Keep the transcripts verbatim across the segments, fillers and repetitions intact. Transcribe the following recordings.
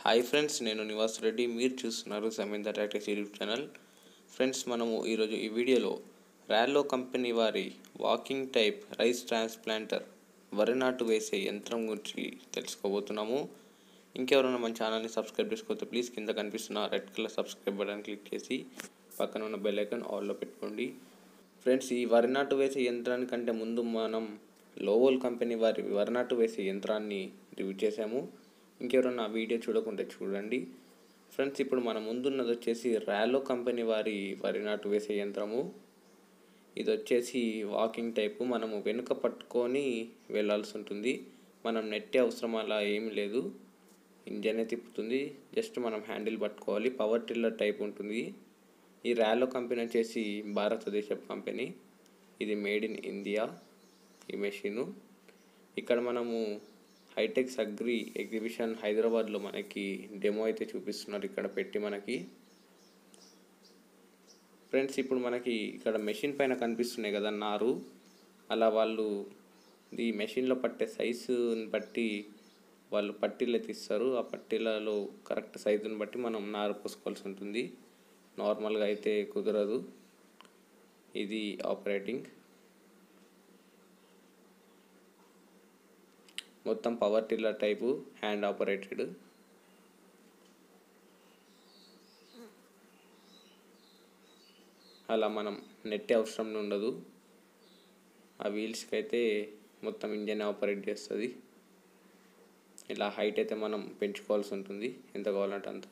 Hi friends, నేను నివాస్ రెడ్డి. మీరు చూస్తున్నారు సమీంద ట్రాక్టర్స్ యూట్యూబ్ ఛానల్. ఫ్రెండ్స్, మనము ఈరోజు ఈ వీడియోలో ర్యాలో కంపెనీ వారి వాకింగ్ టైప్ రైస్ ట్రాన్స్ప్లాంటర్ వరి నాటు వేసే యంత్రం గురించి తెలుసుకోబోతున్నాము. ఇంకెవరైనా మన ఛానల్ని సబ్స్క్రైబ్ చేసుకోవచ్చు ప్లీజ్ కింద కనిపిస్తున్న red colour subscribe button click చేసి పక్కన ఉన్న బెల్ ఐకాన్ ఆల్లో పెట్టుకోండి. ఫ్రెండ్స్, ఈ వరి నాటు వేసే యంత్రానికంటే ముందు మనం లోవోల్ కంపెనీ వారి వరి నాటు వేసే యంత్రాన్ని రివ్యూ చేసాము. ఇంకెవరన్నా వీడియో చూడకుంటే చూడండి. ఫ్రెండ్స్, ఇప్పుడు మన ముందున్నది వచ్చేసి ర్యాలో కంపెనీ వారి వరి నాటు వేసే యంత్రము. ఇది వచ్చేసి వాకింగ్ టైపు. మనము వెనుక పట్టుకొని వెళ్ళాల్సి ఉంటుంది. మనం నెట్టే అవసరం అలా ఏమి లేదు. ఇంజనే తిప్పుతుంది, జస్ట్ మనం హ్యాండిల్ పట్టుకోవాలి. పవర్ టిల్లర్ టైప్ ఉంటుంది. ఈ ర్యాలో కంపెనీ వచ్చేసి భారతదేశ కంపెనీ. ఇది మేడ్ ఇన్ ఇండియా ఈ మెషిను. ఇక్కడ మనము హైటెక్స్ అగ్రి ఎగ్జిబిషన్ హైదరాబాద్లో మనకి డెమో అయితే చూపిస్తున్నారు ఇక్కడ పెట్టి మనకి. ఫ్రెండ్స్, ఇప్పుడు మనకి ఇక్కడ మెషిన్ పైన కనిపిస్తున్నాయి కదా నారు, అలా వాళ్ళు ఈ మెషిన్లో పట్టే సైజుని బట్టి వాళ్ళు పట్టీలు అయితే ఇస్తారు. ఆ పట్టీలలో కరెక్ట్ సైజుని బట్టి మనం నారు పోసుకోవాల్సి ఉంటుంది. నార్మల్గా అయితే కుదరదు. ఇది ఆపరేటింగ్ మొత్తం power tiller type, hand operated. అలా మనం నెట్టే అవసరం ఉండదు. ఆ వీల్స్కి అయితే మొత్తం ఇంజన్ ఆపరేట్ చేస్తుంది. ఇలా హైట్ అయితే మనం పెంచుకోవాల్సి ఉంటుంది, ఎంత కావాలంటే అంత.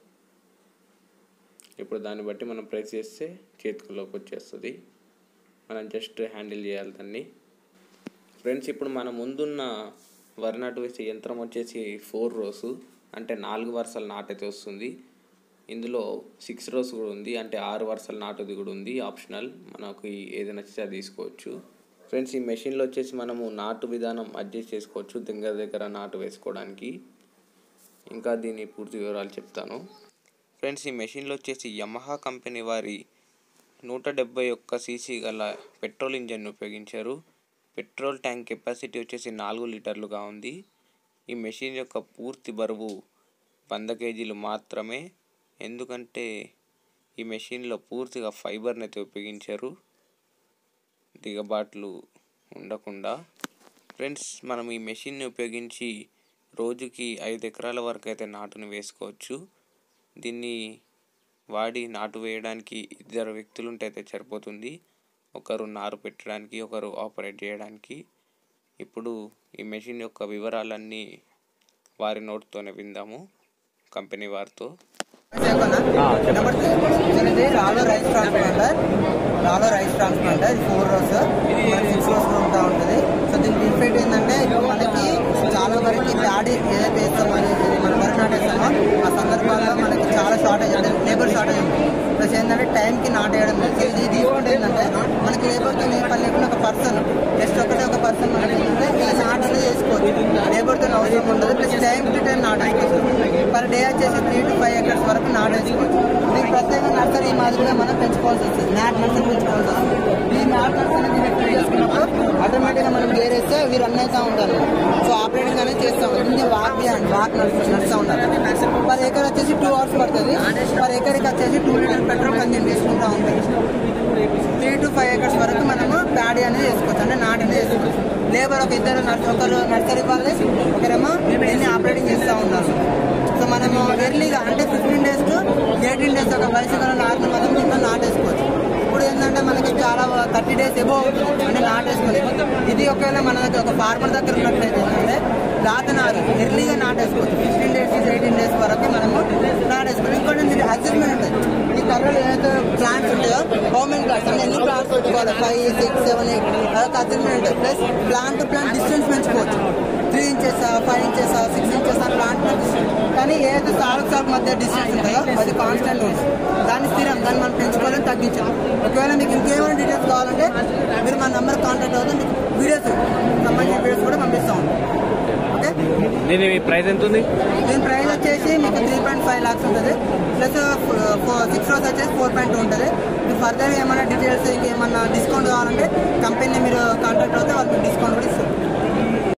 ఇప్పుడు దాన్ని బట్టి మనం ప్రెస్ చేస్తే చేతిలోకి వచ్చేస్తుంది. మనం జస్ట్ హ్యాండిల్ చేయాలి దాన్ని. ఫ్రెండ్స్, ఇప్పుడు మన ముందున్న వరి నాటు వేసే యంత్రం వచ్చేసి ఫోర్ రోస్, అంటే నాలుగు వరుసల నాటైతే వస్తుంది. ఇందులో సిక్స్ రోస్ కూడా ఉంది, అంటే ఆరు వరుసల నాటుది కూడా ఉంది, ఆప్షనల్. మనకు ఏది నచ్చితే అది తీసుకోవచ్చు. ఫ్రెండ్స్, ఈ మెషిన్లో వచ్చేసి మనము నాటు విధానం అడ్జస్ట్ చేసుకోవచ్చు దగ్గర దగ్గర నాటు వేసుకోవడానికి. ఇంకా దీని పూర్తి వివరాలు చెప్తాను. ఫ్రెండ్స్, ఈ మెషిన్లో వచ్చేసి యమహా కంపెనీ వారి నూట డెబ్బై ఒక్క సీసీ గల పెట్రోల్ ఇంజన్ ఉపయోగించారు. పెట్రోల్ ట్యాంక్ కెపాసిటీ వచ్చేసి నాలుగు లీటర్లుగా ఉంది. ఈ మెషిన్ యొక్క పూర్తి బరువు వంద కేజీలు మాత్రమే. ఎందుకంటే ఈ మెషిన్లో పూర్తిగా ఫైబర్ని అయితే ఉపయోగించారు, దిగబాట్లు ఉండకుండా. ఫ్రెండ్స్, మనం ఈ మెషిన్ని ఉపయోగించి రోజుకి ఐదు ఎకరాల వరకు అయితే నాటుని వేసుకోవచ్చు. దీన్ని వాడి నాటు వేయడానికి ఇద్దరు వ్యక్తులుంటే అయితే సరిపోతుంది. ఒకరు నారు పెట్టడానికి, ఒకరు ఆపరేట్ చేయడానికి. ఇప్పుడు ఈ మెషిన్ యొక్క వివరాలన్నీ వారి నోట్తోనే విందాము, కంపెనీ వారితో. రాలో రైస్ ట్రాన్స్ప్లాంటర్ రాలో rice transplanter four rows six rows ఉంటా ఉంటుంది. సో దీని బెనిఫిట్ ఏంటంటే మనకి చాలా వరకు ప్యాడీ ఏదైతే వేస్తామో మనం వరి నాటేస్తామో ఆ సందర్భాల్లో మనకి చాలా షార్టేజ్, అంటే లేబర్ షార్టేజ్ ఉంటుంది. ప్లస్ ఏంటంటే టైంకి నాటేయడం. ఇది తీసుకుంటే ఏంటంటే మనకి లేబర్తో ఏ పని లేకుండా ఒక పర్సన్ జస్ట్ ఒకటే ఒక పర్సన్ మనకి ఏంటంటే ఇలా నాటనే చేసుకోవచ్చు. లేబర్తో అవసరం ఉండదు. ప్లస్ టైం టు టైం నాటేసుకోవచ్చు. పర్ డే వచ్చేసి త్రీ టు ఫైవ్ ఎకర్స్ వరకు నాటేసుకోవచ్చు. దీనికి ప్రత్యేక నర్సరీ మాదిరిగా మనం పెంచుకోవాల్సి వస్తుంది. నాట్ నర్సరీ పెంచుకోవాల్సి వస్తుంది. ఈ నాట్ నర్సరీ ఫిల్ చేసుకున్నప్పుడు ఆటోమేటిక్గా మనం గేర్ వేస్తే అవి రన్ అవుతూ ఉంటారు. సో ఆపరేటింగ్ అనేది చేస్తాం. ఇది వాక్ అండ్ వాక్ నడుస్తూ ఉంటారు. పర్ ఎకర్ వచ్చేసి టూ అవర్స్ పడుతుంది. పర్ ఎకర్కి వచ్చేసి టూ లీటర్ పెట్రోల్ కన్జ్యూమ్ చేసుకుంటూ ఉంటాయి. త్రీ టు ఫైవ్ ఎకర్స్ వరకు మనము ప్యాడీ అనేది చేసుకోవచ్చు, అంటే నాటు అనేది చేసుకోవచ్చు. లేబర్ ఒక ఇద్దరు ఒకరు నర్సరీ వాళ్ళే, ఒకరేమో దీన్ని ఆపరేటింగ్ చేస్తూ ఉన్నారు. సో మనము ఎర్లీగా అంటే fifteen days to eighteen days ఒక వయసు గల నాటును మనం దీంట్లో నాటేసుకోవచ్చు. ఇప్పుడు ఏంటంటే మనకి చాలా థర్టీ డేస్ ఎబో అవుతుంది అంటే నాటేసుకోలేదు. ఇది ఒకవేళ మన దగ్గర ఒక ఫార్మర్ దగ్గర ఉన్నట్లయితే ఏంటంటే రాత నారు ఎర్లీగా నాటేసుకోవచ్చు. ఫిఫ్టీన్ డేస్ ఎయిటీన్ డేస్ వరకు మనము నాటేసుకోవచ్చు. ఇంకోటి దీనికి అడ్జస్ట్మెంట్ ఉంటుంది. ఈ కలర్లో ఏదైతే ప్లాంట్స్ ఉంటాయో గవర్నమెంట్ ప్లాంట్స్ అంటే ఎన్ని ప్లాంట్స్ పెట్టుకోవాలి, ఫైవ్ సిక్స్ సెవెన్ ఎయిట్ అదొక అడ్జస్ట్మెంట్ ఉంటుంది. Plus plant to plant distance పెంచుకోవచ్చు. Three inches five inches six inches ఆ ప్లాంట్ కానీ ఏదైతే సాలకు సాగు మధ్య డిస్టెన్స్ ఉంటుందో అది కాన్స్టెంట్ ఉంటుంది. దాన్ని స్థిరం, దాన్ని మనం పెంచుకోవాలని తగ్గించాలి. ఒకవేళ మీకు ఇంకేమైనా డీటెయిల్స్ కావాలంటే మీరు మా నెంబర్ కాంటాక్ట్ అవుతుంది. మీకు వీడియోస్ సంబంధించిన వీడియోస్ కూడా పంపిస్తాం. ఓకే, దీని ప్రైస్ ఎంత ఉంది? దీని ప్రైస్ వచ్చేసి మీకు త్రీ పాయింట్ ఫైవ్ లాక్స్ ఉంటుంది. ప్లస్ సిక్స్ రోస్ వచ్చేసి ఫోర్ పాయింట్ టూ ఉంటుంది. మీకు ఫర్దర్ ఏమైనా డీటెయిల్స్ ఇంకేమన్నా డిస్కౌంట్ కావాలంటే కంపెనీని మీరు కాంటాక్ట్ అవుతే వాళ్ళకి డిస్కౌంట్ కూడా ఇస్తారు.